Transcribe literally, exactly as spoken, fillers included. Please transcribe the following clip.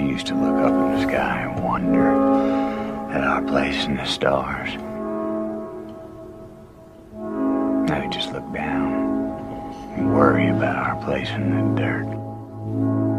We used to look up in the sky and wonder at our place in the stars. Now we just look down and worry about our place in the dirt.